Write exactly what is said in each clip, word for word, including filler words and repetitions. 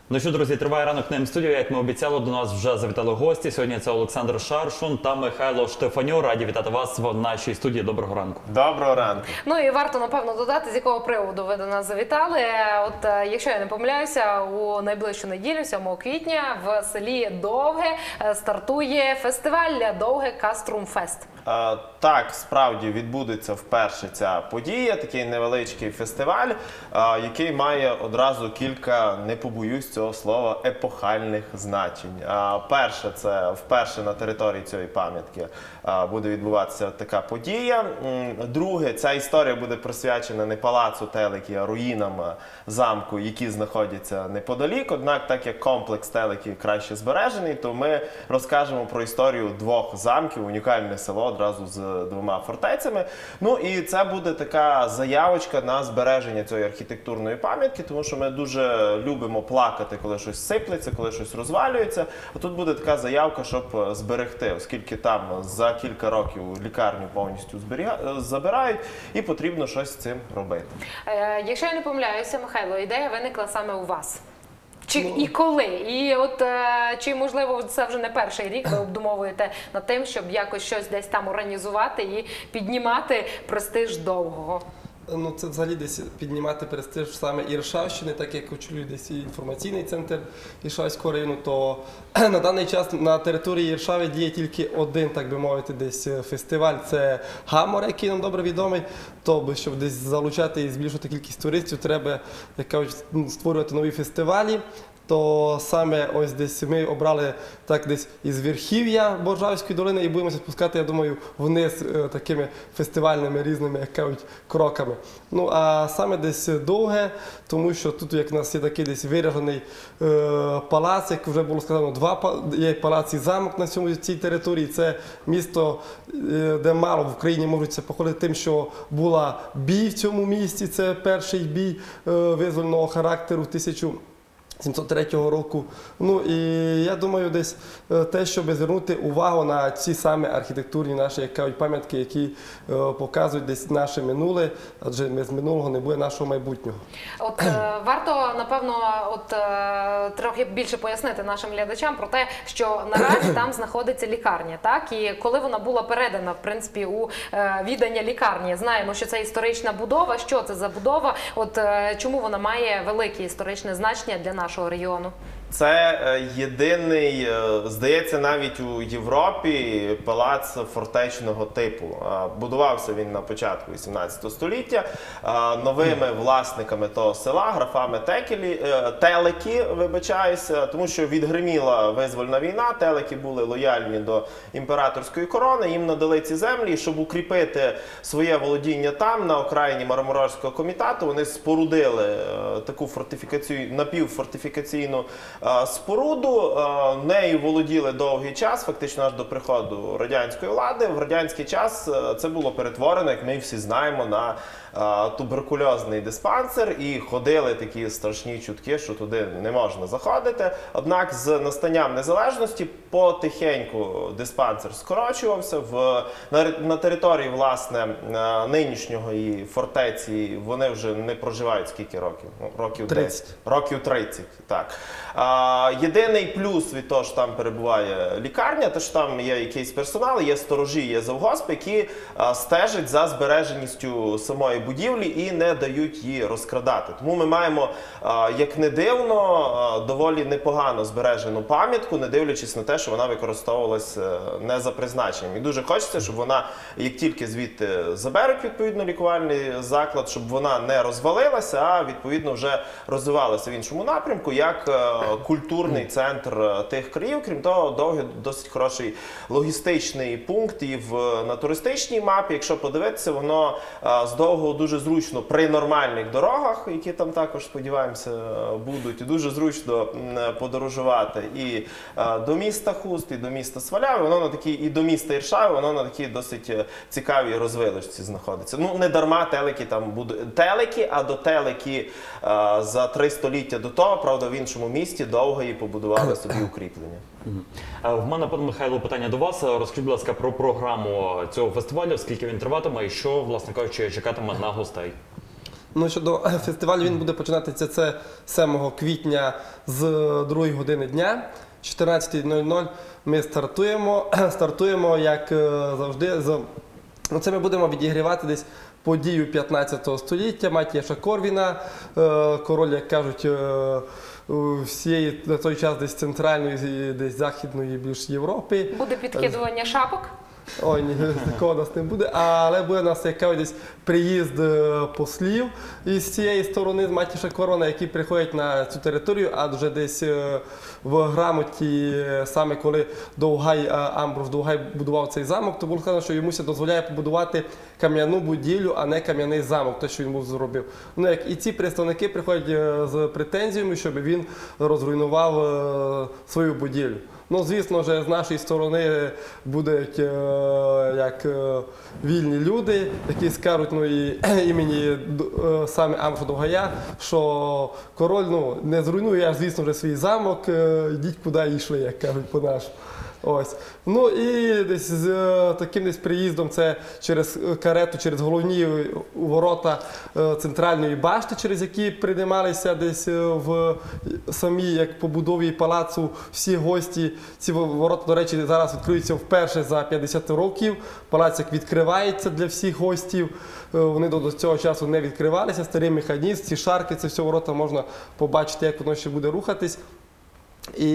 Ну що, друзі, триває ранок на М-студіо. Як ми обіцяли, до нас вже завітали гості. Сьогодні це Олександр Шаршун та Михайло Штефаньо. Раді вітати вас в нашій студії. Доброго ранку. Доброго ранку. Ну і варто, напевно, додати, з якого приводу ви до нас завітали. От, якщо я не помиляюся, у найближчу неділю, сьомого квітня, в селі Довге стартує фестиваль Довге Каструмфест. А, так, справді відбудеться вперше ця подія, такий невеличкий фестиваль, а, який має одразу кілька, не побоюсь цього слова, епохальних значень. А, перше, це вперше на території цієї пам'ятки а, буде відбуватися така подія. Друге, ця історія буде присвячена не палацу Телекі, а руїнам замку, які знаходяться неподалік. Однак, так як комплекс Телекі краще збережений, то ми розкажемо про історію двох замків, унікальне село, одразу з двома фортецями. Ну і це буде така заявочка на збереження цієї архітектурної пам'ятки, тому що ми дуже любимо плакати, коли щось сиплеться, коли щось розвалюється. А тут буде така заявка, щоб зберегти, оскільки там за кілька років лікарню повністю забирають і потрібно щось з цим робити. Е, якщо я не помиляюся, Михайло, ідея виникла саме у вас. Чи ну, і коли? І от е, чи, можливо, це вже не перший рік ви обдумовуєте над тим, щоб якось щось десь там організувати і піднімати престиж Довгого? Ну, це взагалі десь піднімати престиж саме Іршавщини, так як очолює десь інформаційний центр Іршавського району, то на даний час на території Іршави діє тільки один, так би мовити, десь фестиваль. Це Гамор, який нам добре відомий. Тобто, щоб десь залучати і збільшувати кількість туристів, треба, як кажуть, створювати нові фестивалі. То саме ось десь ми обрали так десь із верхів'я Боржавської долини і будемо спускати, я думаю, вниз е, такими фестивальними різними, як кажуть, кроками. Ну, а саме десь Довге, тому що тут, як у нас є такий десь виражений е, палац, як вже було сказано, два є палац і замок на цьому, цій території. Це місто, е, де мало в Україні можуть це походити тим, що була бій в цьому місті, це перший бій е, визвольного характеру в тисячу сімсот третього року. Ну і я думаю, десь те, щоб звернути увагу на ці саме архітектурні наші, як кажуть, пам'ятки, які е, показують десь наше минуле, адже без минулого не буде нашого майбутнього. От е, варто, напевно, от е, трохи більше пояснити нашим глядачам про те, що наразі там знаходиться лікарня, так? І коли вона була передана, в принципі, у е, віддання лікарні, знаємо, що це історична будова. Що це за будова? От е, чому вона має велике історичне значення для нашого регіону? Це єдиний, здається, навіть у Європі палац фортечного типу. Будувався він на початку вісімнадцятого століття новими власниками того села, графами Текелі, Телекі, вибачаюся, тому що відгриміла визвольна війна, Телекі були лояльні до імператорської корони, їм надали ці землі, і щоб укріпити своє володіння там, на окраїні Мармурарського комітету, вони спорудили таку фортифікацію, напівфортифікаційну споруду. Нею володіли довгий час, фактично аж до приходу радянської влади. В радянський час це було перетворено, як ми всі знаємо, на туберкульозний диспансер, і ходили такі страшні чутки, що туди не можна заходити. Однак з настанням незалежності потихеньку диспансер скорочувався. В, на, на території, власне, нинішнього і фортеці вони вже не проживають скільки років? Років тридцять. десять. Років тридцять, так. А, єдиний плюс від того, що там перебуває лікарня, те, що там є якийсь персонал, є сторожі, є завгосп, які а, стежать за збереженістю самої будівлі і не дають її розкрадати. Тому ми маємо, а, як не дивно, а, доволі непогано збережену пам'ятку, не дивлячись на те, що вона використовувалася не за призначенням. І дуже хочеться, щоб вона, як тільки звідти заберуть відповідно лікувальний заклад, щоб вона не розвалилася, а відповідно вже розвивалася в іншому напрямку, як культурний центр тих країв. Крім того, Довге досить хороший логістичний пункт і в, на туристичній мапі. Якщо подивитися, воно з Довгого дуже зручно при нормальних дорогах, які там також, сподіваємося, будуть, і дуже зручно подорожувати і до міста Хуст, і до міста Сваляви, воно на такій, і до міста Іршави, воно на такій досить цікавій розвилочці знаходиться. Ну, не дарма Телекі там будуть, Телекі, а до Телекі за три століття до того, правда, в іншому місті Довгої побудували собі укріплення. В мене, пане Михайло, питання до вас. Розкажіть, будь ласка, про програму цього фестивалю, скільки він триватиме і що, власне кажучи, чекатиме на гостей. Ну, щодо фестивалю, він буде починатися це сьомого квітня з другої години дня, чотирнадцята нуль нуль. Ми стартуємо, стартуємо, як е, завжди, з... ну, це ми будемо відігрівати десь подію п'ятнадцятого століття, Матіяша Корвіна, е, король, як кажуть, е, всієї на той час десь центральної, десь західної більш Європи. Буде підкидування шапок. Ой, ні, такого у нас не буде, але буде у нас якийсь десь приїзд е, послів із цієї сторони, з Матіша Корвана, які приходять на цю територію, адже десь е, в грамоті, е, саме коли Довгай, е, Амброс Довгай будував цей замок, то було сказано, що йому ся дозволяє побудувати кам'яну будівлю, а не кам'яний замок, те, що він був зробив. Ну, як і ці представники приходять е, з претензіями, щоб він розруйнував е, свою будівлю. Ну, звісно ж, з нашої сторони будуть е, як е, вільні люди, які скажуть, ну, і імені е, саме Амброса Довгая, що король, ну, не зруйнує, аж, звісно, вже свій замок, е, йдіть куди йшли, як кажуть по-нашому. Ось. Ну і десь з е, таким десь приїздом це через карету, через головні ворота е, центральної башти, через які приймалися десь е, в самій як побудові палацу всі гості. Ці ворота, до речі, зараз відкриються вперше за п'ятдесят років. Палац як відкривається для всіх гостів. Е, вони до, до цього часу не відкривалися. Старий механізм, ці шарки, це все ворота можна побачити, як воно ще буде рухатись. І,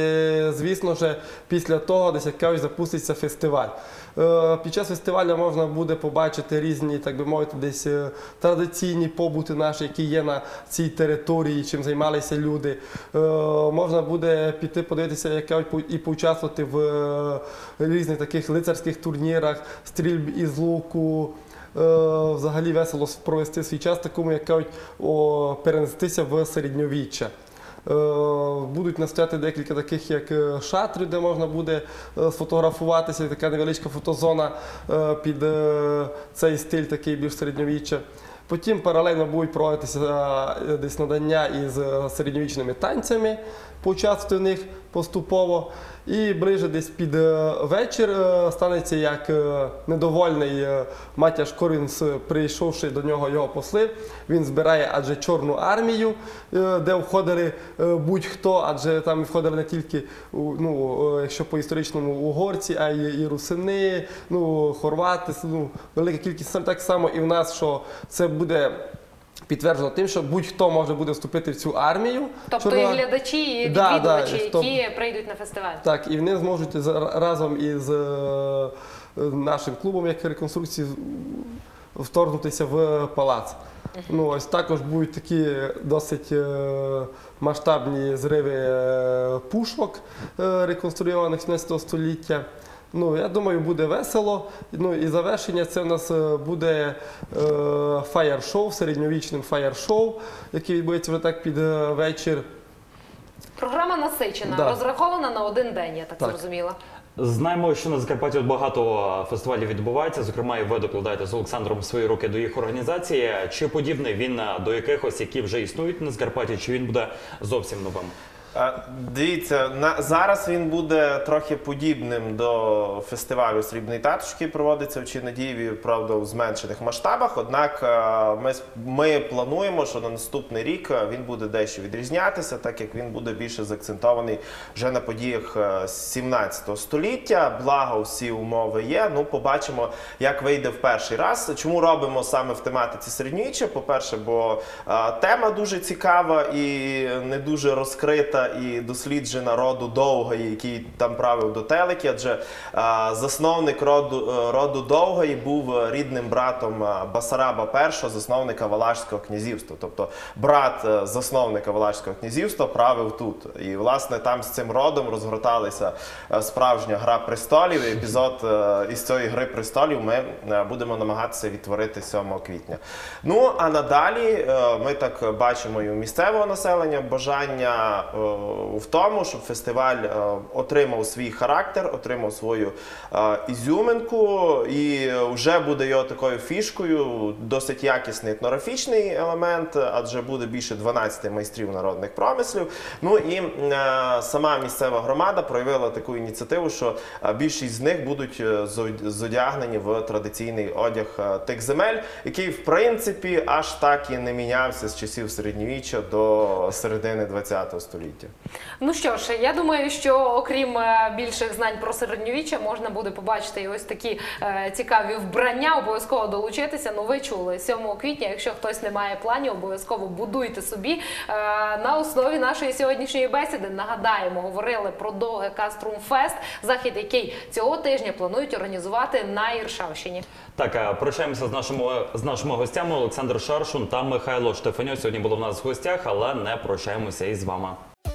звісно ж, після того десь якось запуститься фестиваль. Е, Під час фестивалю можна буде побачити різні, так би мовити, десь е, традиційні побути наші, які є на цій території, чим займалися люди. Е, Можна буде піти подивитися, як кажуть, по- і поучаствувати в е, різних таких лицарських турнірах, стрільб із луку. Е, Взагалі весело провести свій час такому, як кажуть, о, перенестися в середньовіччя. Е, Будуть настояти декілька таких, як е, шатрів, де можна буде е, сфотографуватися, така невеличка фотозона е, під е, цей стиль, такий більш середньовіччя. Потім паралельно будуть проводитися е, десь надання із е, середньовічними танцями, поучаствувати в них поступово. І ближе десь під е, вечір е, станеться як е, недовольний е, Матіяш Корвін, з- прийшовши до нього його посли. Він збирає адже Чорну армію, е, де входили е, будь-хто, адже там входили не тільки, у- ну, е, якщо по історичному, угорці, а й і русини, ну, хорвати, ну, велика кількість. Так само і в нас, що це буде підтверджено тим, що будь-хто може буде вступити в цю армію. Тобто Чорна- і глядачі, і Да, відвідувачі, да, які прийдуть на фестиваль. Так, і вони зможуть за- разом із е, нашим клубом, як реконструкції, вторгнутися в палац. Ну, ось також будуть такі досить е, масштабні зриви е, пушок, е, реконструйованих сімнадцятого століття. Ну, я думаю, буде весело. Ну, і завершення це у нас е, буде е, фаєр-шоу, середньовічним фаєр-шоу, який відбудеться вже так під е, вечір. Програма насичена, Да. розрахована на один день, я так, Так. зрозуміла. Знаємо, що на Закарпатті от багато фестивалів відбувається. Зокрема, і ви докладаєте з Олександром свої руки до їх організації. Чи подібний він до якихось, які вже існують на Закарпатті, чи він буде зовсім новим? Е, Дивіться, на, зараз він буде трохи подібним до фестивалю Срібної татушки, який проводиться в Чинадієві, правда, у зменшених масштабах. Однак е, ми, с- ми плануємо, що на наступний рік е, він буде дещо відрізнятися, так як він буде більше заакцентований вже на подіях е, сімнадцятого століття. Благо, всі умови є. Ну, побачимо, як вийде в перший раз. Чому робимо саме в тематиці середньовіччя? По-перше, бо е, тема дуже цікава і не дуже розкрита і досліджена роду Довгої, який там правив до Телики, адже е, засновник роду, е, роду Довгої був рідним братом е, Басараба І, засновника Валашського князівства. Тобто брат е, засновника Валашського князівства правив тут. І, власне, там з цим родом розгорталася е, справжня гра престолів. І епізод е, із цієї гри престолів ми е, будемо намагатися відтворити сьомого квітня. Ну, а надалі е, ми так бачимо і у місцевого населення бажання е, в тому, щоб фестиваль е, отримав свій характер, отримав свою е, ізюминку, і вже буде його такою фішкою, досить якісний етнографічний елемент, адже буде більше дванадцяти майстрів народних промислів. Ну і е, сама місцева громада проявила таку ініціативу, що е, більшість з них будуть е, зодягнені в традиційний одяг е, тих земель, який, в принципі, аж так і не мінявся з часів середньовіччя до середини ХХ століття. Ну що ж, я думаю, що окрім е, більших знань про середньовіччя, можна буде побачити і ось такі е, цікаві вбрання, обов'язково долучитися. Ну ви чули, сьомого квітня, якщо хтось не має планів, обов'язково будуйте собі. Е, на основі нашої сьогоднішньої бесіди, нагадаємо, говорили про ДО-ГК «Струмфест», захід, який цього тижня планують організувати на Іршавщині. Так, е, прощаємося з нашими, з нашими гостями. Олександр Шаршун та Михайло Штефаньо сьогодні були в нас в гостях, але не прощаємося із вами.